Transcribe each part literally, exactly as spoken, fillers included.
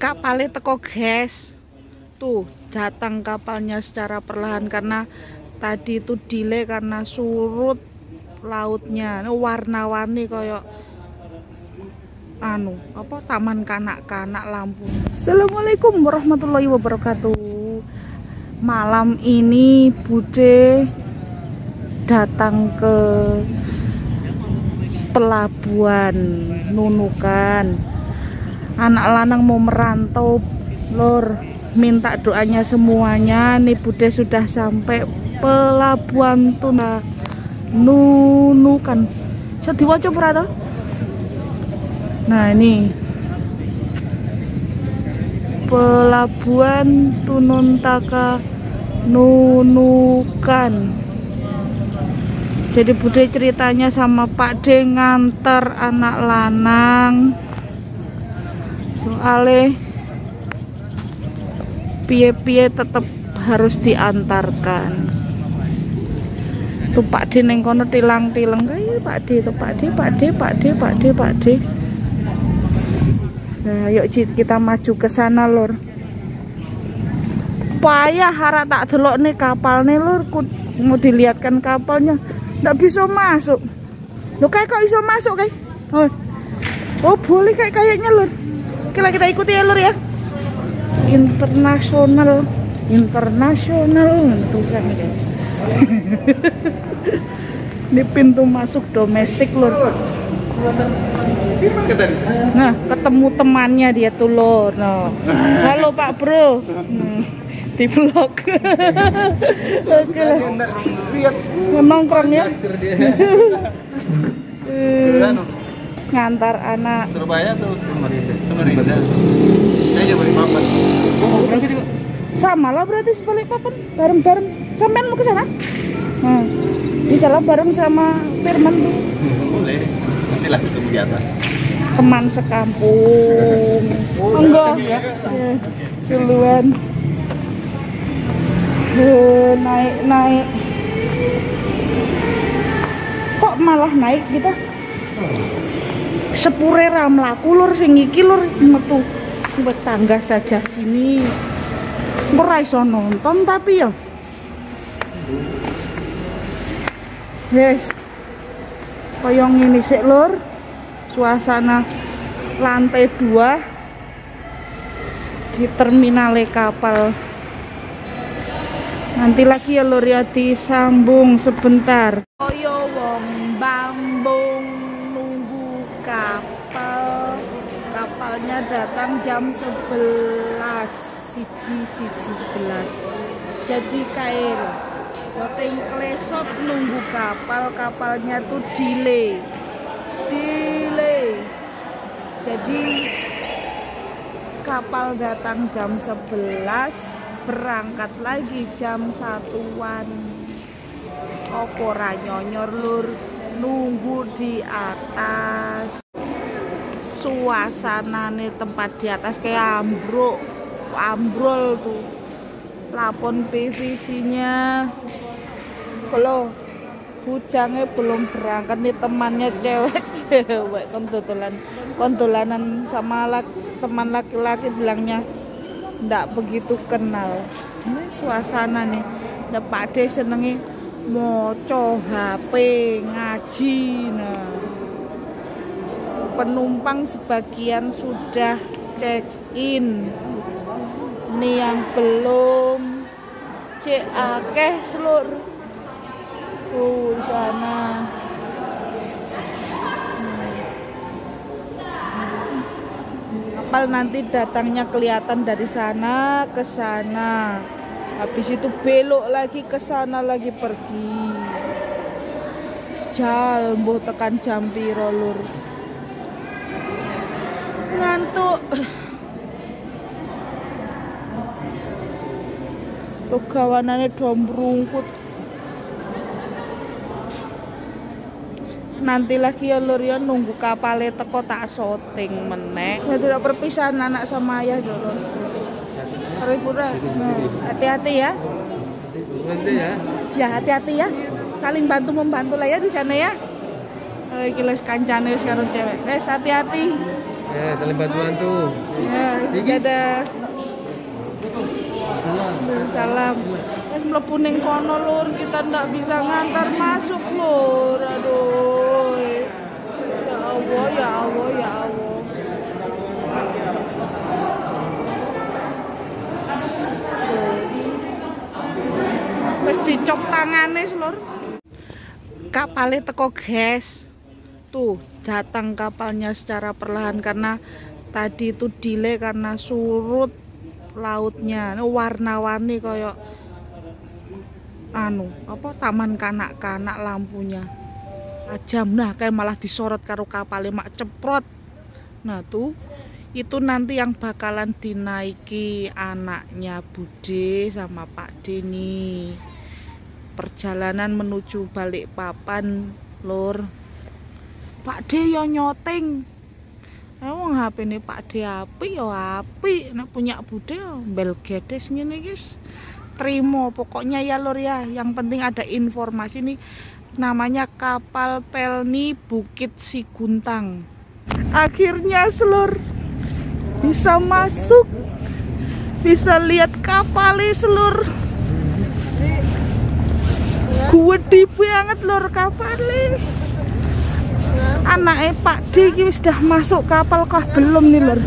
kapalnya teko guys. Tuh datang kapalnya secara perlahan karena tadi itu delay karena surut lautnya. Warna-warni kayak anu apa taman kanak-kanak Lampung. Assalamualaikum warahmatullahi wabarakatuh. Malam ini Bude datang ke pelabuhan Nunukan. Anak lanang mau merantau lor, minta doanya semuanya. Nih Bude sudah sampai pelabuhan Tuna Nunukan. Saya diwaca berada. Nah ini pelabuhan Tununtaka Nunukan. Jadi Bude ceritanya sama Pak D nganter anak lanang. Soalnya piye-piye tetap harus diantarkan. Tuh Pak D neng kono tilang-tilang kayak Pak D, tuh Pak D, Pak D, Pak D, Pak D, Pak D. Nah, yuk kita maju ke sana lor. Payah harap tak delok nih kapal nih lor, mau dilihatkan kapalnya, nggak bisa masuk. Lo kayak kok bisa masuk kayak? Oh, oh boleh kayak kayaknya lor. Oke lah kita ikuti ya lor ya. Internasional, internasional tulisan ini. Ini pintu masuk domestik lor. Nah, ketemu temannya dia tuh lor. Nah, halo Pak Bro. Hmm, di vlog. Oke lah. Nongkrong ya. Ngantar anak. Surabaya tuh Samarinda. Saya juga balik papan. Oh, berarti juga. Sama lah berarti sebalik papan, bareng-bareng. Sampean mau ke sana? Nah, bisa lah bareng sama Firman tuh. Boleh. Nantilah ketemu di atas. Teman sekampung. Oh, enggak. Ya. Duluan. Uh, naik naik. Kok malah naik kita? Sepure ra mlaku lur sing iki lur metu tangga saja sini. Ora iso nonton tapi ya. Yes. Kaya ngene sik lur. Suasana lantai dua di terminal kapal. Nanti lagi ya lur ya disambung sebentar. Koyo wong Bambung nunggu kapal. Kapalnya datang jam sebelas. Siji siji sebelas. Jadi kair. Weteng klesot nunggu kapal, kapalnya tuh delay. Delay. Jadi kapal datang jam sebelas, berangkat lagi jam satuan. Opo ra nyonyor lur, nunggu di atas. Suasanane tempat di atas kayak ambruk, ambrol tuh. Plafon P V C-nya. Kalau bujangnya belum berangkat nih temannya cewek-cewek kondolan kondolanan sama laki, teman laki-laki bilangnya ndak begitu kenal. Ini suasana nih. Ndak Pak D senengi moco H P ngaji. Nah, penumpang sebagian sudah check in. Nih yang belum cek akeh seluruh tuh di sana. Kapal nanti datangnya kelihatan dari sana ke sana. Habis itu belok lagi ke sana lagi pergi. Jal mbuh tekan jam piro lur. Ngantuk. Tuh gawanane do mbrungkut. Nanti lagi ya lur ya nunggu kapalnya teko tak syuting meneh. Ya tidak perpisahan anak sama ayah dulu. Hari pura. Hati-hati ya. Ya hati-hati ya. Saling bantu membantu lah ya di sana ya. Eh kilas kancane wis karo cewek. Wes hati-hati. Ya, saling bantu-bantu. Ya. Dadah. Salam. Wis mlebu ning kono lur, kita ndak bisa ngantar masuk lur. Aduh. Ya Allah, ya Allah, ya Allah. Wis dicop tangane lur. Kapalnya teko guys. Tuh, datang kapalnya secara perlahan karena tadi itu delay karena surut lautnya. Warna-warni kayak anu, apa taman kanak-kanak lampunya. Ajam, nah kayak malah disorot karo kapalnya mak ceprot. Nah tuh, itu nanti yang bakalan dinaiki anaknya Bude sama Pak Denny. Perjalanan menuju Balikpapan lur. Pak De yo nyoting. Emang H P ini Pak De api yo api. Nek punya Bude bel gedes ngene guys. Terima pokoknya ya lur ya. Yang penting ada informasi nih. Namanya kapal Pelni Bukit Siguntang. Akhirnya selur bisa masuk. Bisa lihat kapalnya selur. Gede banget lur kapalnya. Anaknya Pak D ini sudah masuk kapal kah belum nih lur.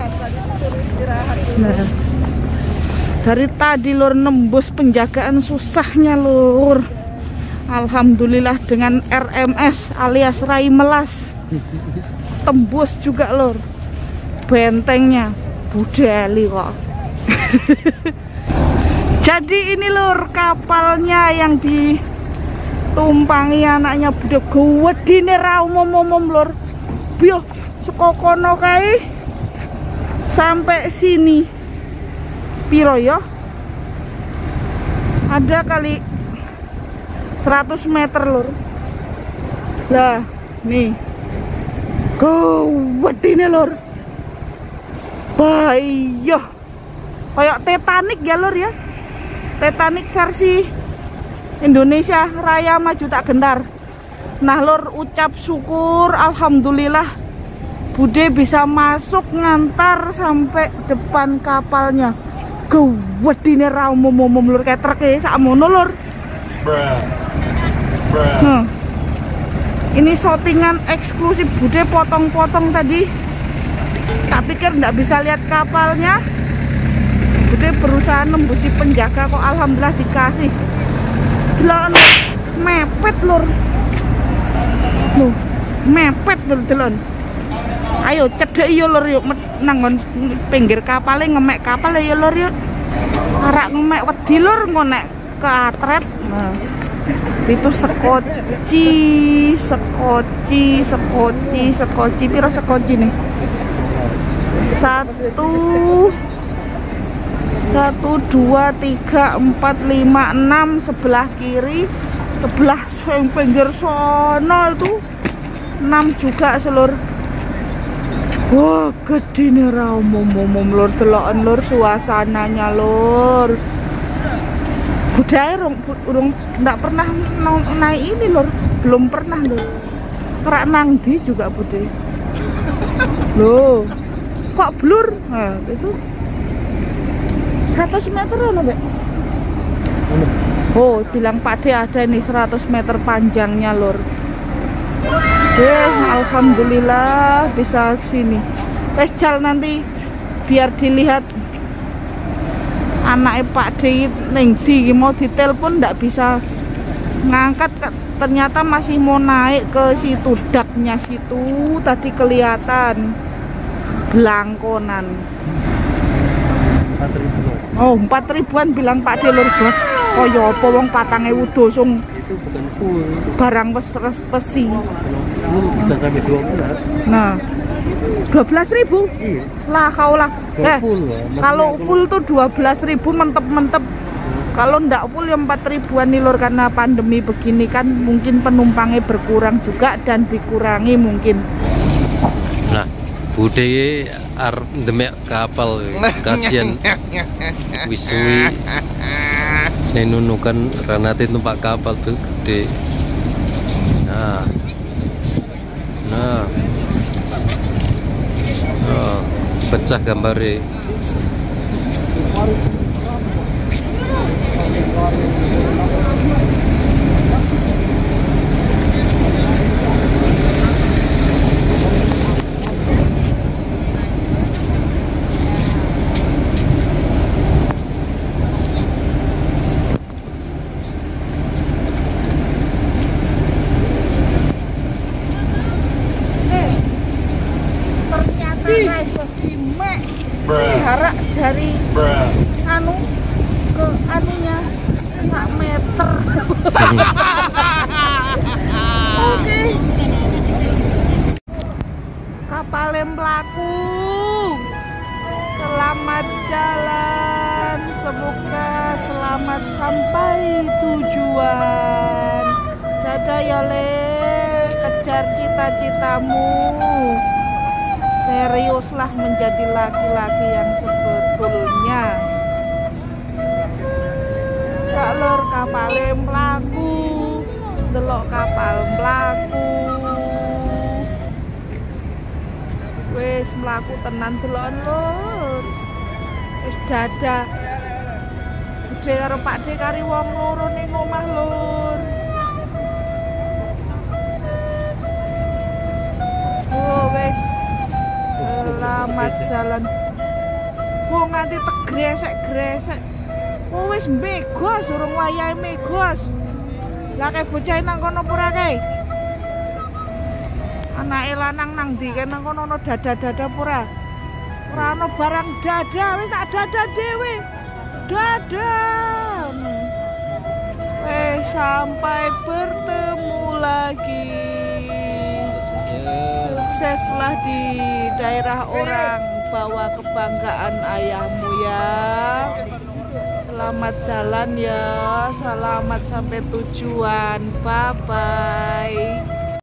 Nah, dari tadi lur nembus penjagaan susahnya lur. Alhamdulillah dengan R M S alias Rai Melas tembus juga lur. Bentengnya Budeli kok. Jadi ini lur kapalnya yang ditumpangi anaknya Bude gedine ra umum-umum lur. Biyo saka kono kae sampai sini. Piro ya? Ada kali seratus meter lur. Lah, nih. Gedine lur. Bayo. Kayak Titanic ya lur ya. Titanic versi Indonesia Raya Maju Tak Gentar. Nah lur, ucap syukur alhamdulillah Bude bisa masuk ngantar sampai depan kapalnya. Gedine ra umum-umum lur kayak truk e sakmono lur. Nah, ini shootingan eksklusif Bude potong-potong tadi. Tak pikir nggak bisa lihat kapalnya. Bude berusaha nembusi penjaga kok alhamdulillah dikasih. Delon mepet lur. Loh, mepet lur delon. Ayo cedek yo lur yuk nang pinggir kapale ngemek kapal ya lur yuk. Arak ngemek wedi lur ngonek ke atret. Nah. Itu sekoci, sekoci, sekoci, sekoci piro sekoci nih? Satu Satu, dua, tiga, empat, lima, enam sebelah kiri, sebelah yang pinggir sono itu enam juga selur. Wah, gede nih umum-umum lur, deloken lur suasananya lur. Budaya urung ndak pernah naik ini lur, belum pernah lur. Kerak nang di juga Bude. Loh, kok blur? Nah, itu seratus meter loh, Mbak. Oh, bilang Pak De ada nih seratus meter panjangnya, lur. Eh, alhamdulillah bisa sini. Eh, jal nanti biar dilihat anaknya Pak De ning di mau ditelepon ndak bisa ngangkat, ternyata masih mau naik ke situ daknya situ tadi kelihatan belangkonan. Oh, empat ribuan bilang Pak De lur bos. Oh ya apa wong patang ewu dosung. Itu bukan full. Barang wes pesi. Lu bisa sampai dua belas. Nah, dua belas ribu? Iya. Lah kaulah. Eh, full, ya. kalau full tuh dua belas ribu mentep-mentep. Kalau ndak full ya empat ribuan nih lur, karena pandemi begini kan mungkin penumpangnya berkurang juga dan dikurangi mungkin. Nah, Bude ar demek kapal kasihan wisui saya nunukan ranate numpak kapal tuh gede. Nah, nah, oh, pecah. Cah gambare. Jarak dari anu ke anunya sak meter. Oke. Kapal yang melaku. Selamat jalan, semoga selamat sampai tujuan. Dadah ya Le, kejar cita-citamu. Seriuslah menjadi laki-laki yang sebetulnya. Kak lur kapal mlaku, delok kapal mlaku. Wis mlaku tenan delok lur. Wis dadah. Budhe karo Pak De kari wong loro ning omah lur. Oh wis. Selamat jalan. Oh nganti tegresek-gresek. Oh wis megos urung wayahe megos. Lah kae bocah nang kono pura kae. Anake lanang nang ndi kae nang kono ana dada-dada pura. Ora ana barang dada, wis tak dada dhewe. Dada. Wis sampai bertemu lagi. Sukseslah di daerah orang, bawa kebanggaan ayahmu ya. Selamat jalan ya, selamat sampai tujuan, bye bye.